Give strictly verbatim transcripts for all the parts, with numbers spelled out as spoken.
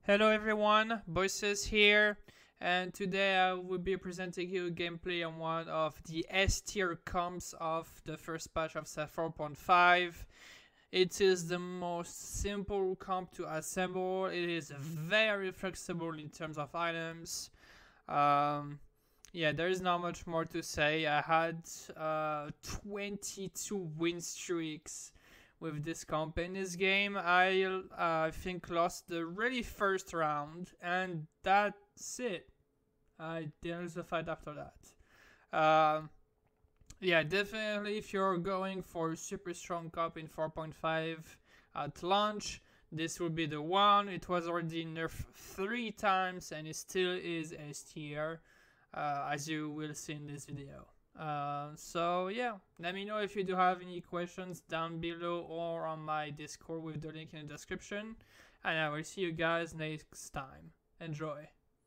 Hello everyone, Voices here, and today I will be presenting you gameplay on one of the S tier comps of the first patch of four point five. It is the most simple comp to assemble. It is very flexible in terms of items. Um, yeah, there is not much more to say. I had uh, twenty-two win streaks with this comp in this game. I uh, think lost the really first round, and that's it. I didn't lose the fight after that. Um, yeah, definitely if you're going for a super strong comp in four point five at launch, this will be the one. It was already nerfed three times and it still is S tier, uh, as you will see in this video. Uh, so yeah, let me know if you do have any questions down below or on my Discord with the link in the description, and I will see you guys next time. Enjoy.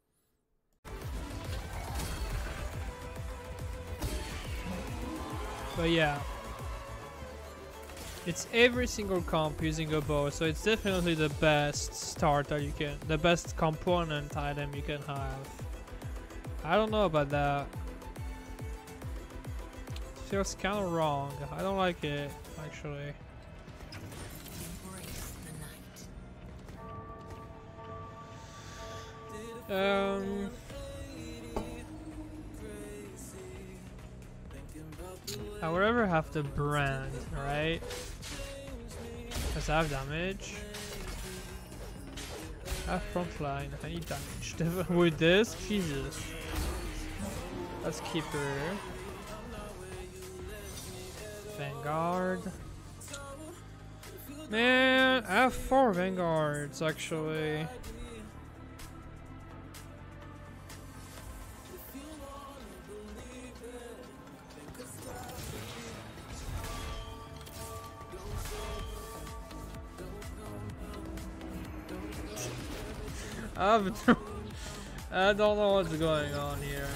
But yeah, it's every single comp using a bow, so it's definitely the best starter you can, the best component item you can have. I don't know about that. Feels kind of wrong. I don't like it, actually. Um, I would ever have the brand, right? Because I have damage. I have frontline. I need damage. With this, Jesus. Let's keep her. Vanguard. Man, I have four Vanguards actually. I have no, I don't know what's going on here.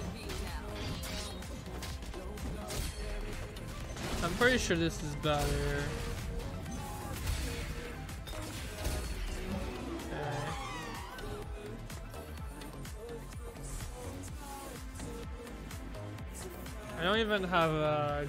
I'm pretty sure this is better. Okay. I don't even have a...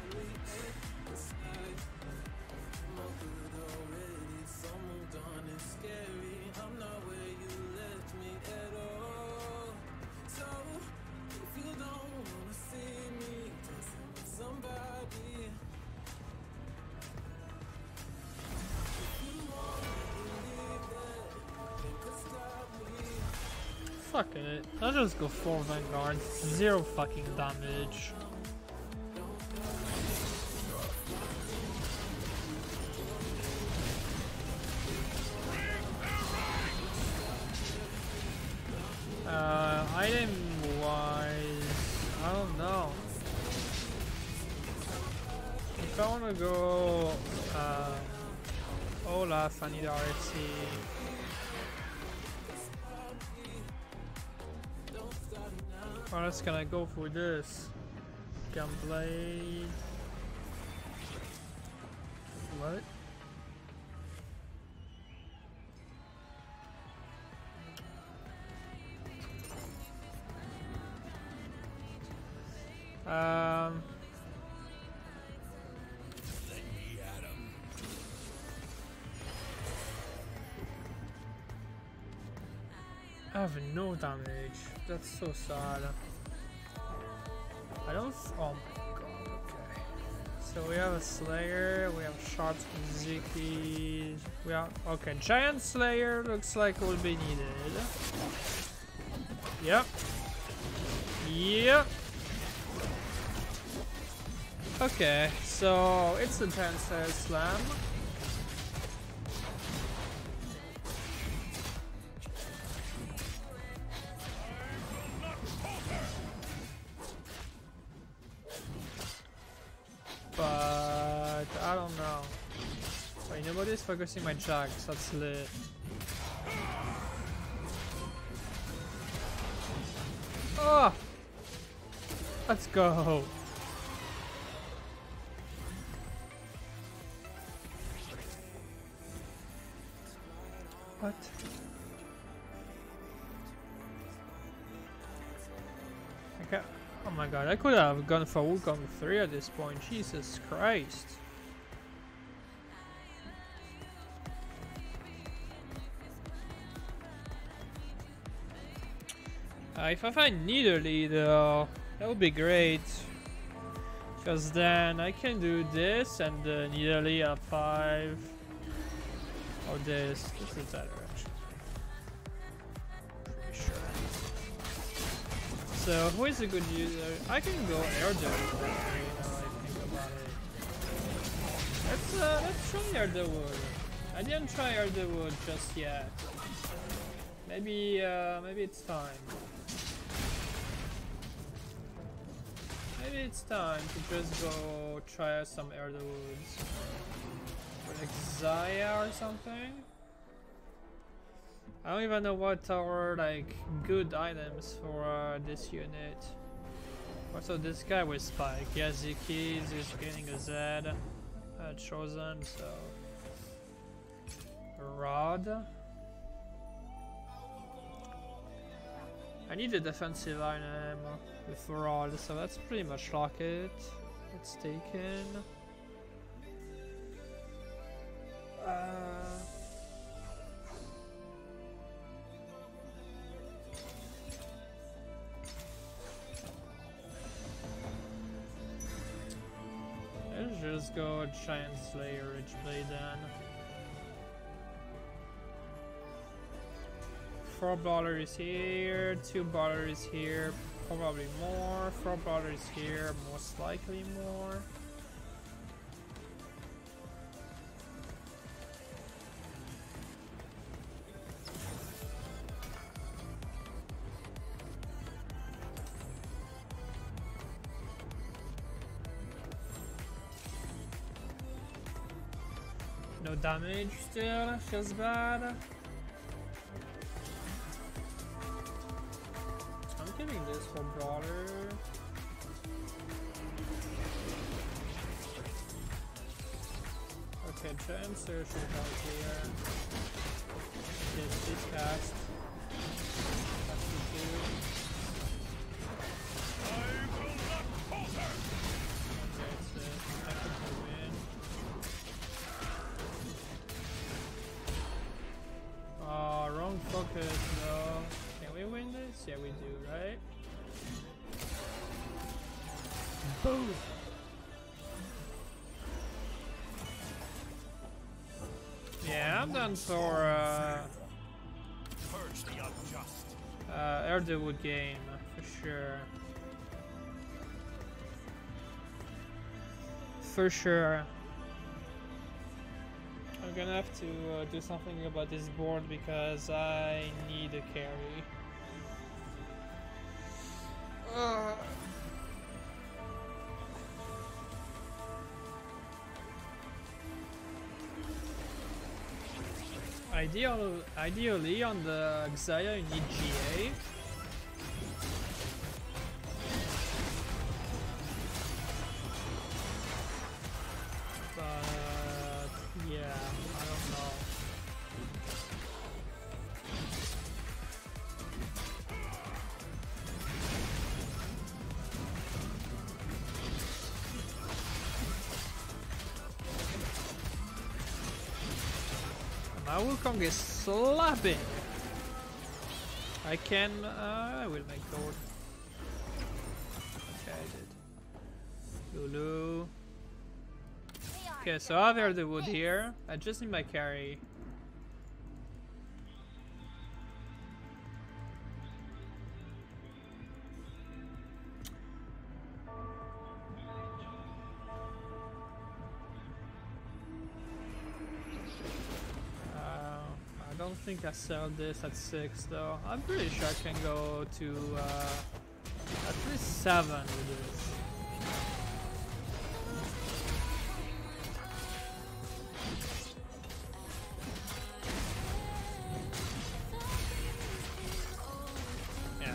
Fuck it. I'll just go four Vanguards. Zero fucking damage. Uh, item wise, I don't know. If I wanna go, um, Olaf, I need R F C. Or else can I go for this? Gunblade. What? Um. I have no damage. That's so sad. I don't. Oh my god. Okay. So we have a Slayer. We have Sharps Ziki. We have. Okay, Giant Slayer looks like will be needed. Yep. Yep. Okay, so it's a Giant Slayer Slam. But I don't know. Wait, nobody's focusing my jacks. That's lit. Oh, let's go. What? Okay. Oh my god, I could have gone for Wukong three at this point. Jesus Christ. Uh, if I find Nidalee though, that would be great. Because then I can do this and uh, Nidalee at five. Or this. This is better actually. Pretty sure. So who is a good user? I can go Erdo now I think about it. Let's uh let's try Erdowood. I didn't try Erdowood just yet. Maybe uh maybe it's time. Maybe it's time to just go try some Erdowoods. Like Zaya or something? I don't even know what are like good items for uh, this unit. Also this guy with Spike. Yeah, Zikis is getting a Z uh, chosen, so Rod. I need a defensive item with Rod, so that's pretty much lock it. It's taken. Uh, let's just go Giant Slayer Ridgeblade then. Four ballers here, two ballers here, probably more. Four ballers here, most likely more. No damage still, feels bad. I'm giving this for brawler. Okay, Giant Slayer should come here. Get this cast. That's the two. Okay, it's it. I think we win. Oh, wrong focus though. Can we win this? Yeah, we do, right? Boom! Yeah, I'm done for uh, uh, Erdowood game for sure. For sure. I'm gonna have to uh, do something about this board because I need a carry. Uh. Ideal, ideally on the Xayah you need G A. But yeah, I don't know. My Wukong is slapping. I can. Uh, I will make gold. Okay, I did. Lulu. Okay, so I have the wood here. I just need my carry. I don't think I sell this at six though. I'm pretty sure I can go to uh, at least seven with this. Yeah.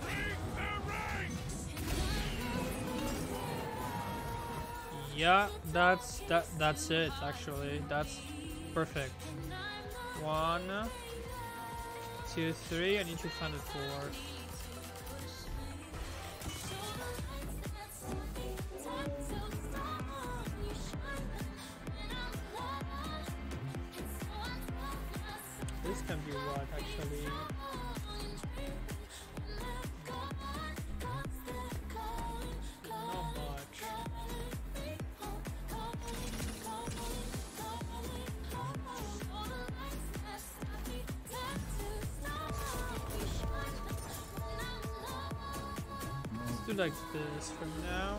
Yeah, that's that. That's it. Actually, that's perfect. One, two, three. I need to find a four. This can be what actually. Not much. Let's do like this for now.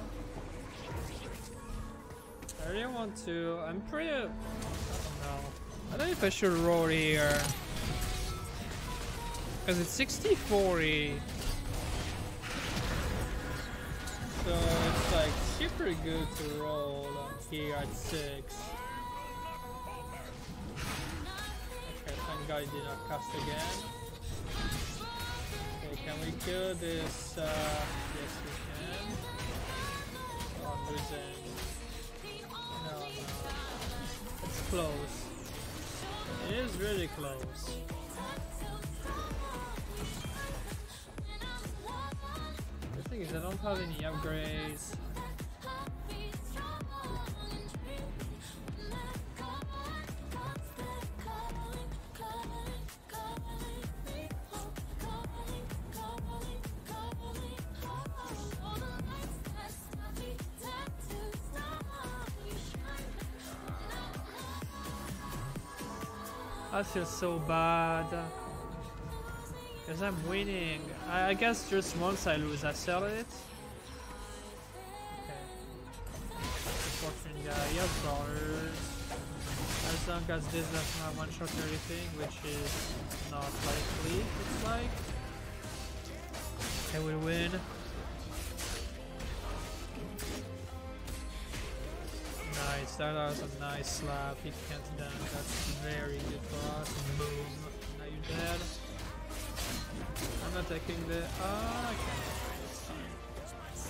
I really want to. I'm pretty. I don't know. I don't know if I should roll here. Because it's sixty forty. So it's like super good to roll here at six. Okay, thank God I did not cast again. Okay, can we kill this? Uh, yes, we can. Oh, I'm losing. No, no. It's close. It is really close. The thing is, I don't have any upgrades. I feel so bad because I'm winning. I, I guess just once I lose, I sell it. Okay. Unfortunate guy, he has dollars. As long as this doesn't have one shot or anything, which is not likely, it's like. Okay, we win. Nice, that was a nice slap. He can't down. That's very good for us. Boom. Now you're dead. I'm not taking the. Oh, I can't get this time.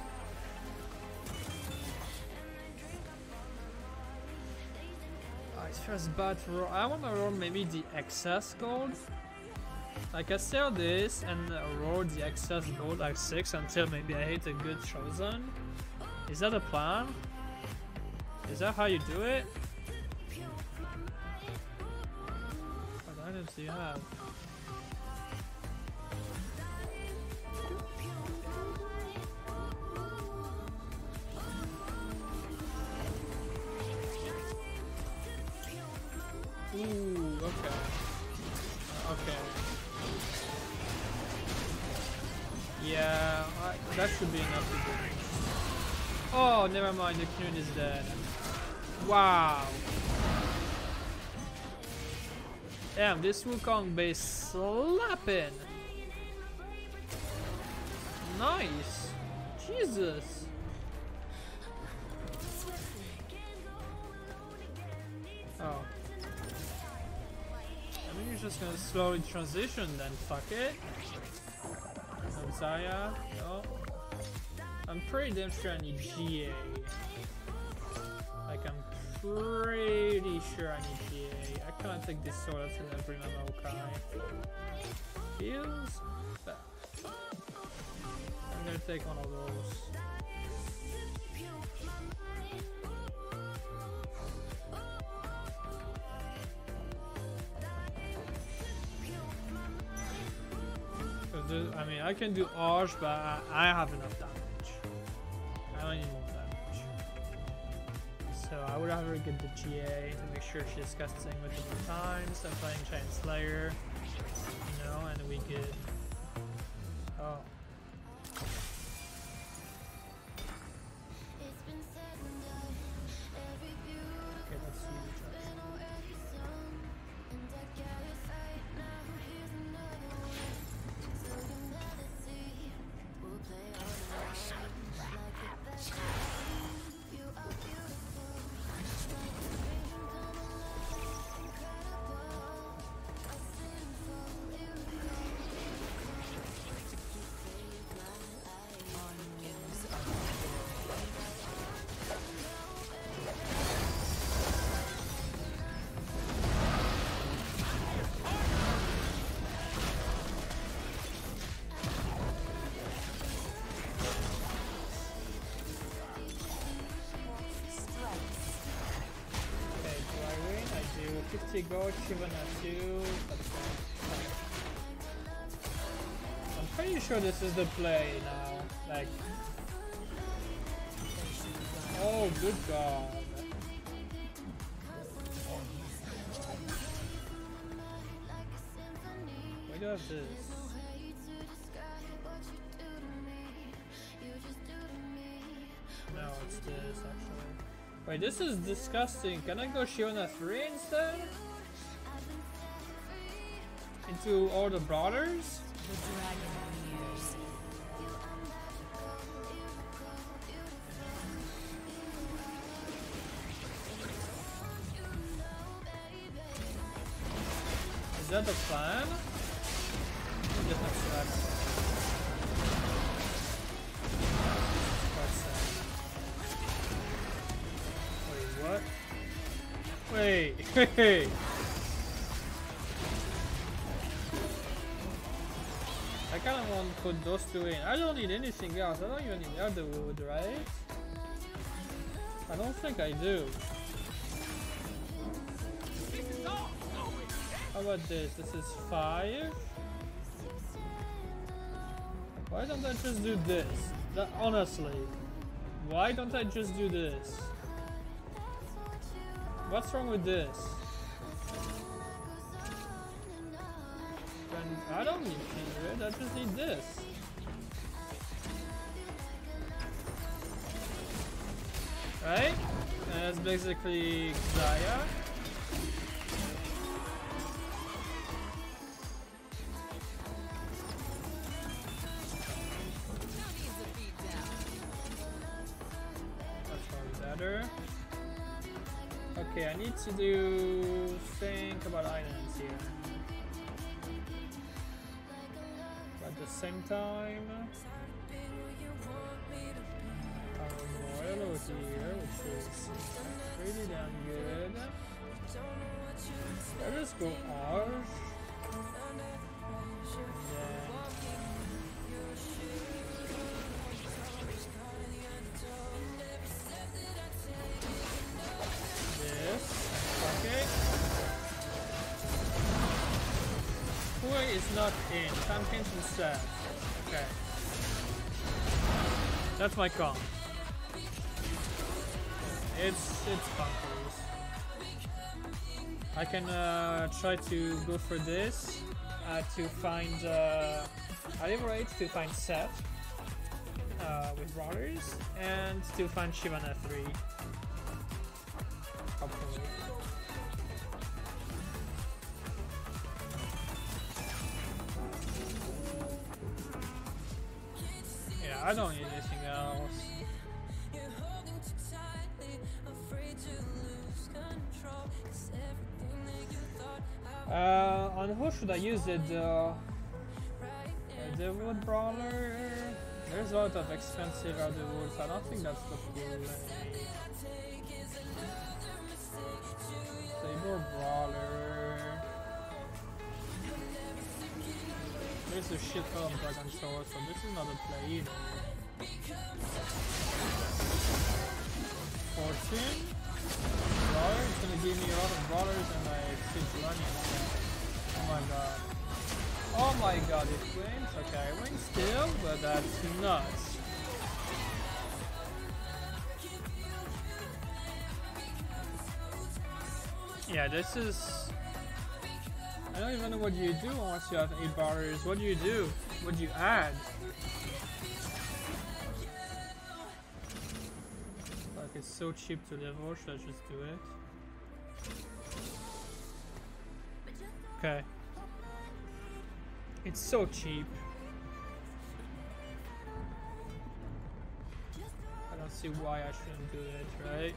Oh, it's first bad to roll. I want to roll maybe the excess gold. Like I sell this and roll the excess gold like six until maybe I hit a good chosen. Is that a plan? Is that how you do it? What items do you have? Ooh, okay. Uh, okay. Yeah, I, that should be enough to do. Oh, never mind, the Knut is dead. Wow. Damn, this Wukong base slapping. Nice. Jesus. Oh. I mean, you're just gonna slowly transition then, fuck it. No Zaya, no. I'm pretty damn sure I need G A. Like, I'm pretty sure I need G A. I can't take this sword until I bring my Maokai. Feels bad. I'm gonna take one of those. I mean, I can do Arch, but I, I have enough damage. I don't need more damage. So I would rather get the G A to make sure she's casting multiple times. I'm playing Giant Slayer, you know, and we get. Oh. Okay, that's huge. maybe go Shivana two. I'm pretty sure this is the play now. Like, oh, good god. We do have this. No, it's this actually. Wait, this is disgusting. Can I go Shiona three instead? Into all the brothers? The dragon appears. Is that the plan? Let me get that dragon. What? Wait, wait. I kind of want to put those two in. I don't need anything else. I don't even need other wood, right? I don't think I do. How about this? This is five. Why don't I just do this? That, honestly, why don't I just do this? What's wrong with this? And I don't need Kindred, I just need this. Right? And that's basically Xayah. That's probably better. Okay, I need to do think about items here. But at the same time, our royal over here, which is pretty damn good. Let us go Arch. Is not in. Champions instead. Okay. That's my comp. It's it's bunkers. I can uh, try to go for this uh, to find uh, I liberate to find Seth uh, with Rotters and to find Shivana three. Hopefully. I don't need anything else. Uh, on who should I use it though? Uh, the wood brawler. There's a lot of expensive other woods. I don't think that's the play. Saber brawler. There's a shit ton of dragon swords, so this is not a play either. Fortune. Brawler is gonna give me a lot of brawlers and I sit running. Oh my god. Oh my god, it wins. Okay, I win still, but that's nuts. Yeah, this is... I don't even know what you do once you have eight bars. What do you do? What do you add? Like, it's so cheap to level, should I just do it? Okay. It's so cheap. I don't see why I shouldn't do it, right?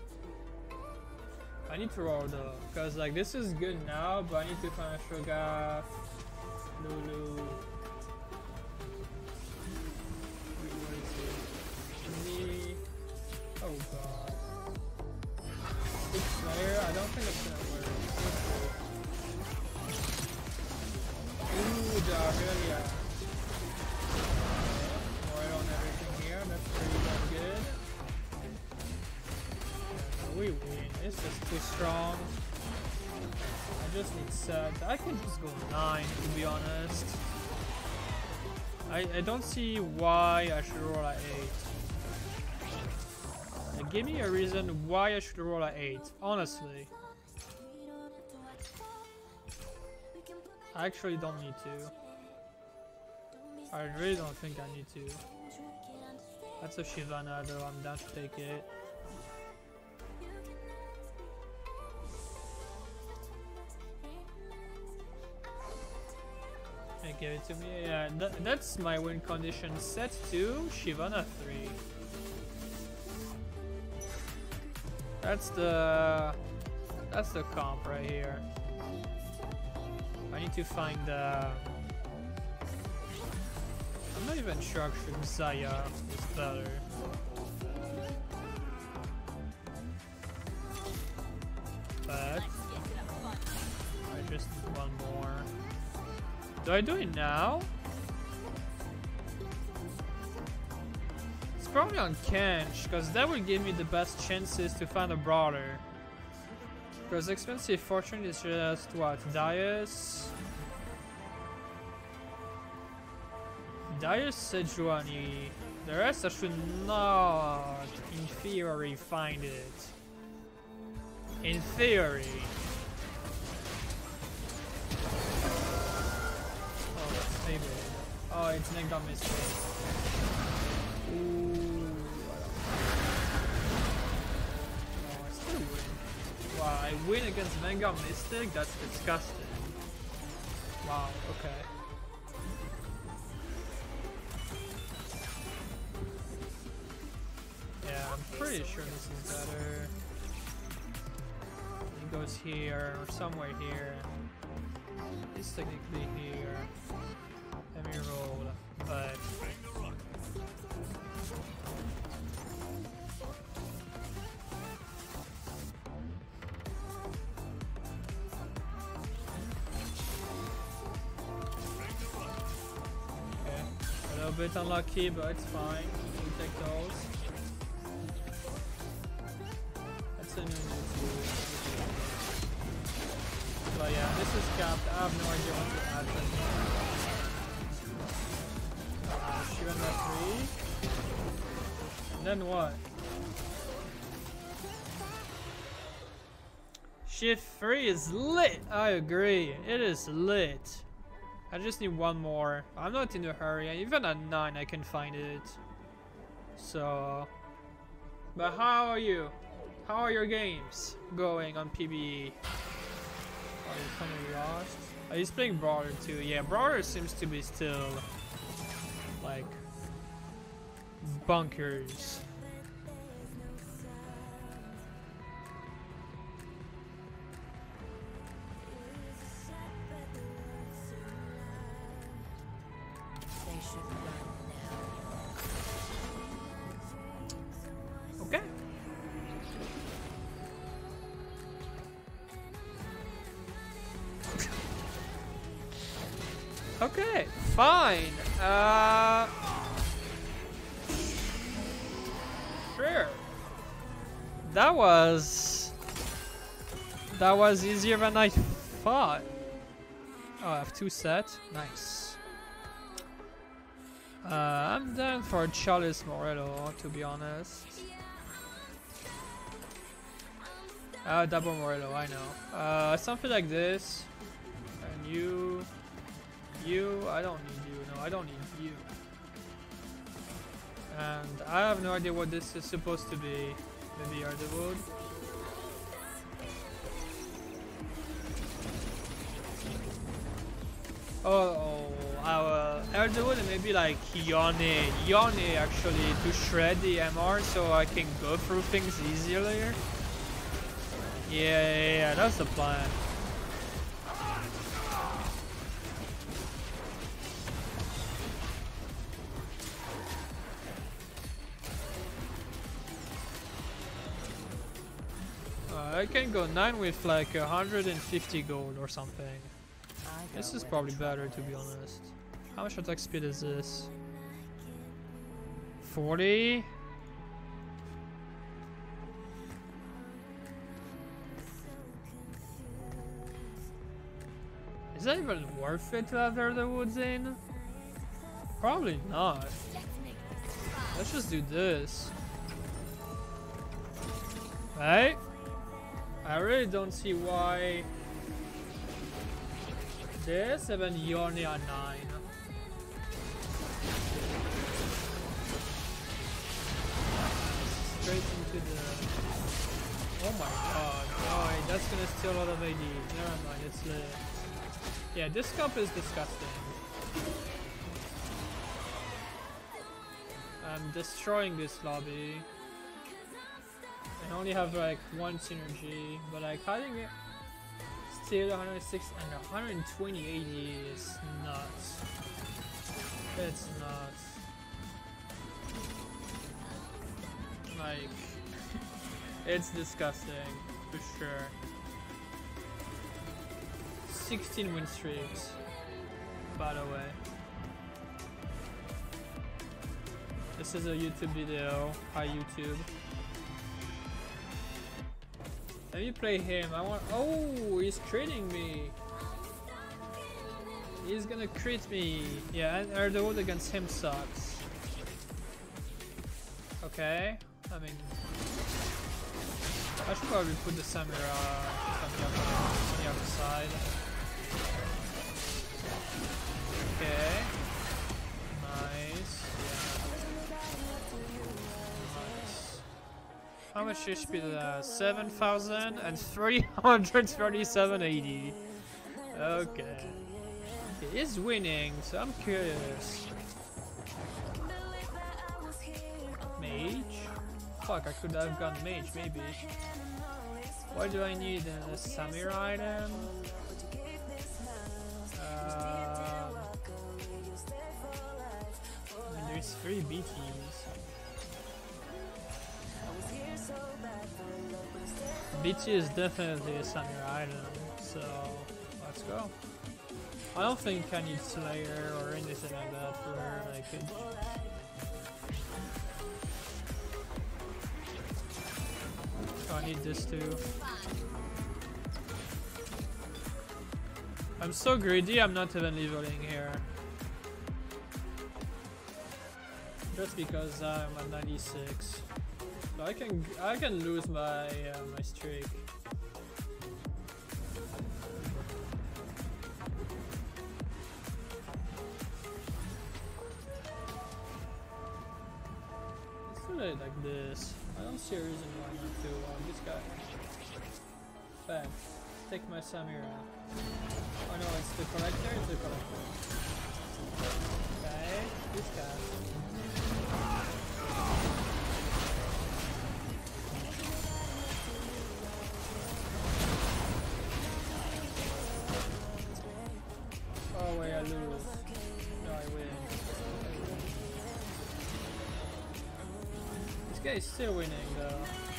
I need to roll though, because like this is good now, but I need to find Shogath, Lulu. Where is it? Me. Oh god. Big Slayer? I don't think it's gonna work. Ooh, the Aurelia. More on everything here, that's pretty damn good. We win. This is too strong. just need set. I can just go nine to be honest. I, I don't see why I should roll at eight. Uh, give me a reason why I should roll at eight, honestly. I actually don't need to. I really don't think I need to. That's a Shyvana though, I'm down to take it. Hey, give it to me. Yeah, th that's my win condition set to Shyvana three. That's the that's the comp right here. I need to find the. I'm not even sure actually Zaya is better. But I just need one more. Do I do it now? It's probably on Kench, because that would give me the best chances to find a brawler. Because expensive fortune is just what? Darius? Darius, Sejuani. The rest I should not, in theory, find it. In theory. Oh, that's favorite. Oh, it's named on mistake. Ooh. Oh, I still win. Wow, I win against Manga Mystic? That's disgusting. Wow, okay. Yeah, I'm pretty sure this is better. It goes here, or somewhere here. It's technically here. Let me roll, but... Okay, a little bit unlucky, but it's fine. We'll take those. That's a new move. But yeah, this is capped. I have no idea what to add to it. Uh, she went that three. And then what? Shift three is lit! I agree. It is lit. I just need one more. I'm not in a hurry. Even at nine I can find it. So... But how are you? How are your games going on P B E? Oh, he's kind of lost. Oh, he's playing Brawler too. Yeah, Brawler seems to be still like bunkers. They should run now. Okay. Okay, fine. Uh, sure. That was that was easier than I thought. Oh, I have two sets. Nice. Uh, I'm down for Chalice Morello, to be honest. Uh, double Morello, I know. Uh, something like this. And you. You, I don't need you. No, I don't need you. And I have no idea what this is supposed to be. Maybe Ardewood. Oh, oh our Ardewood and maybe like Yone. Yone actually to shred the M R so I can go through things easier later. Yeah, yeah, yeah, that's the plan. I can go nine with like one hundred fifty gold or something. This is probably better, to be honest. How much attack speed is this? forty? Is that even worth it to have the woods in? Probably not. Let's just do this. Right? I really don't see why this and then Yone on nine. Straight into the... Oh my god. Oh wait, that's gonna steal a lot of A D. Never mind, it's lit. Yeah, this comp is disgusting. I'm destroying this lobby. I only have like one synergy, but like having it still one hundred six and one hundred twenty A D is nuts. It's nuts. Like, it's disgusting for sure. sixteen win streaks, by the way. This is a YouTube video. Hi YouTube. Let me play him. I want. Oh, he's trading me. He's gonna crit me. Yeah, and Erdogan against him sucks. Okay. I mean, I should probably put the Samira on the other, on the other side. Okay. Nice. Nice. How much H P did that? seven thousand and three hundred thirty-seven A D. Okay. He is winning, so I'm curious. Mage? Fuck, I could have gone mage, maybe. What do I need? A Samira item? Uh, I mean, there's three B Ts. B T is definitely a Samira item, so let's go. I don't think I need Slayer or anything like that for her. I could. Oh, I need this too. I'm so greedy, I'm not even leveling here. Just because I'm at ninety-six. So I can I can lose my uh, my streak. Let's do it like this. I don't see a reason why not to. Uh, this guy. Bam. Take my Samira. Oh no, it's the collector, it's the collector. Okay, this guy. Oh wait, I lose. No, I win. This guy is still winning though.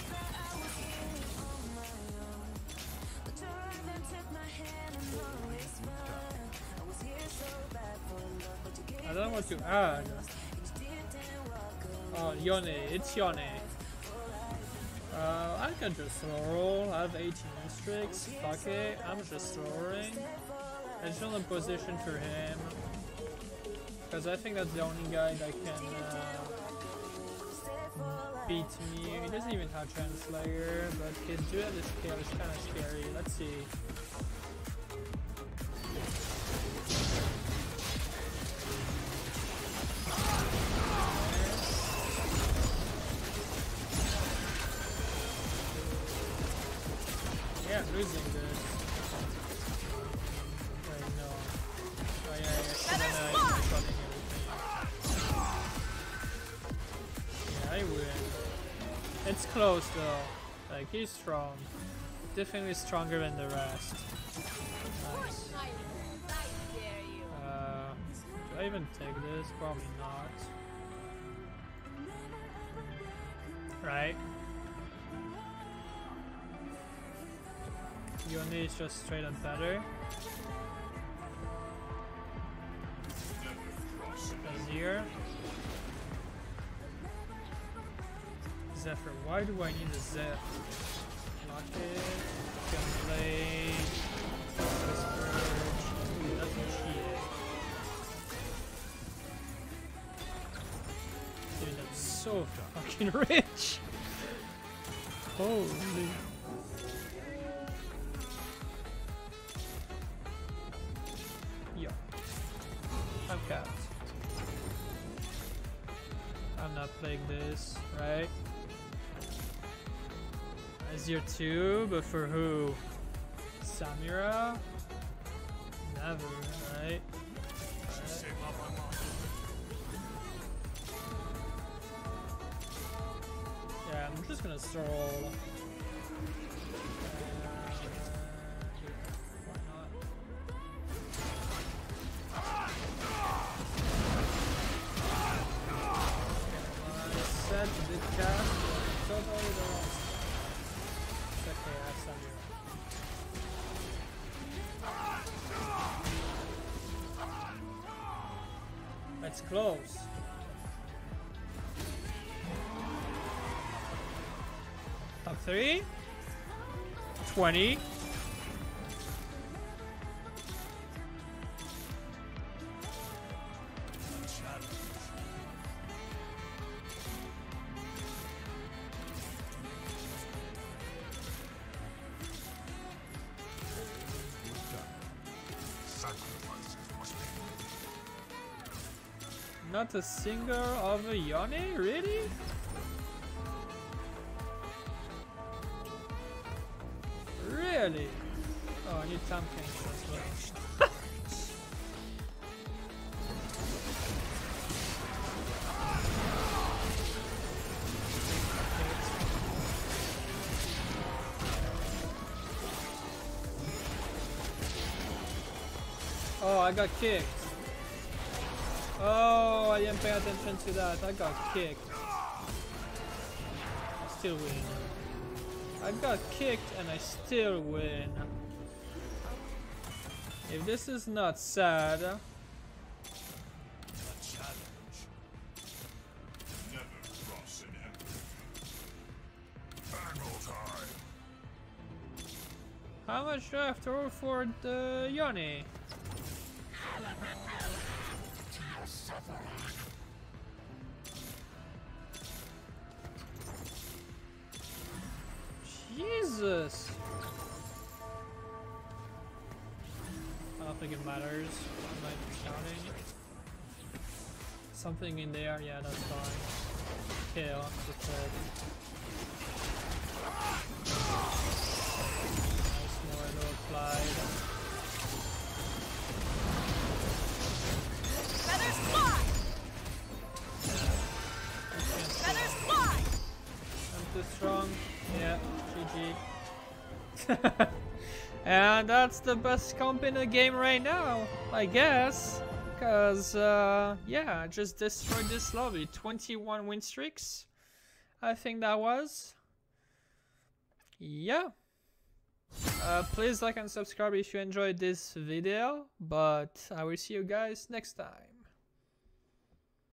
I don't know what to add. Oh, Yone, it's Yone. Uh, I can just slow roll. I have eighteen streaks. Fuck it, I'm just slowing. Additional position for him. Because I think that's the only guy that can uh, beat me. He doesn't even have Translator, but his duelist skill is kind of scary. Let's see. Yeah, I'm losing this. Wait, no. Oh yeah, yeah, so then I keep running everything. Yeah, I win. It's close though. Like, he's strong. Definitely stronger than the rest. Nice. Uh, do I even take this? Probably not. Right? Yone is just straight up better. Azir. Zephyr. Why do I need a Zephyr? Lock it. Gunblade. Whisper. so fucking rich. Holy. Yo. I'm capped. I'm not playing this, right? Azir two, but for who? Samira? Never, right? Yeah, I'm just gonna stroll. Uh, why not? I said to did cast, but totally the wrong stuff. It's okay, I have Samira. It's close. Top three. twenty. Not a singer of a Yone? Really? Really? Oh, I need time cancel as well. Oh, I got kicked. Oh, I didn't pay attention to that. I got kicked. I still win. I got kicked and I still win. If this is not sad. A challenge. Never cross an enemy. Battle time. How much do I have to roll for the Yone? Jesus! I don't think it matters. I might be counting. Something in there, yeah, that's fine. Kill, that's it. Nice, more no applied. Feathers fly! Feathers fly! I'm too strong. Yeah, G G. And that's the best comp in the game right now, I guess. Because, uh, yeah, just destroyed this lobby. twenty-one win streaks, I think that was. Yeah. Uh, please like and subscribe if you enjoyed this video. But I will see you guys next time.